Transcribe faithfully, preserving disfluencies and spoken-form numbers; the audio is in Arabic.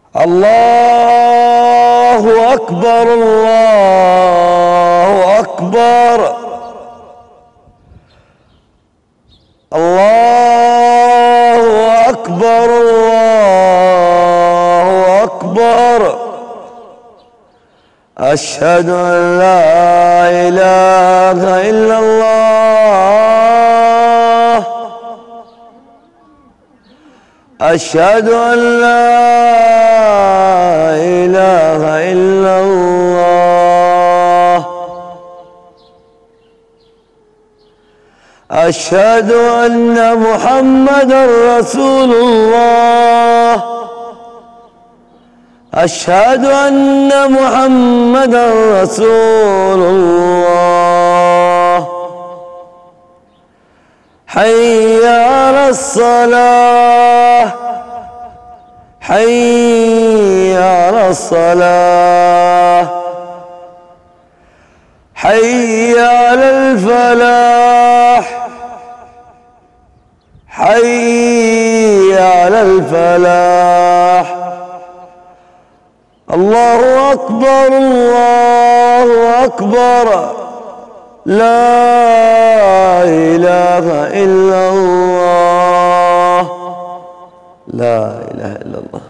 الله أكبر الله أكبر الله أكبر الله أكبر أشهد أن لا إله إلا الله أشهد أن لا إله إلا الله أشهد أن محمدًا رسول الله أشهد أن محمدًا رسول الله حي على الصلاة حي على الصلاة حي على الفلاح حي على الفلاح الله أكبر الله أكبر لا إله إلا الله لا إله إلا الله.